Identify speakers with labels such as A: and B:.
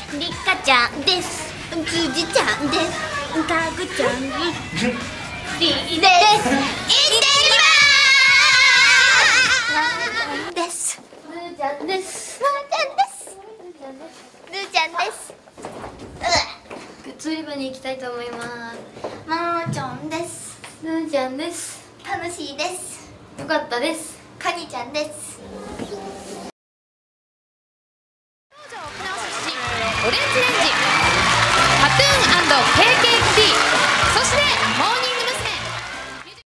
A: りかちゃんです。つじちゃんです。かぐちゃんです。りです。いってきまーす。です。ぬーちゃんです。ぬーちゃんです。ぬーちゃんです。靴売り場に行きたいと思います。まーちゃんです。ぬーちゃんです。楽しいです。よかったです。かにちゃんです。
B: 沖縄出身オレンジレンジ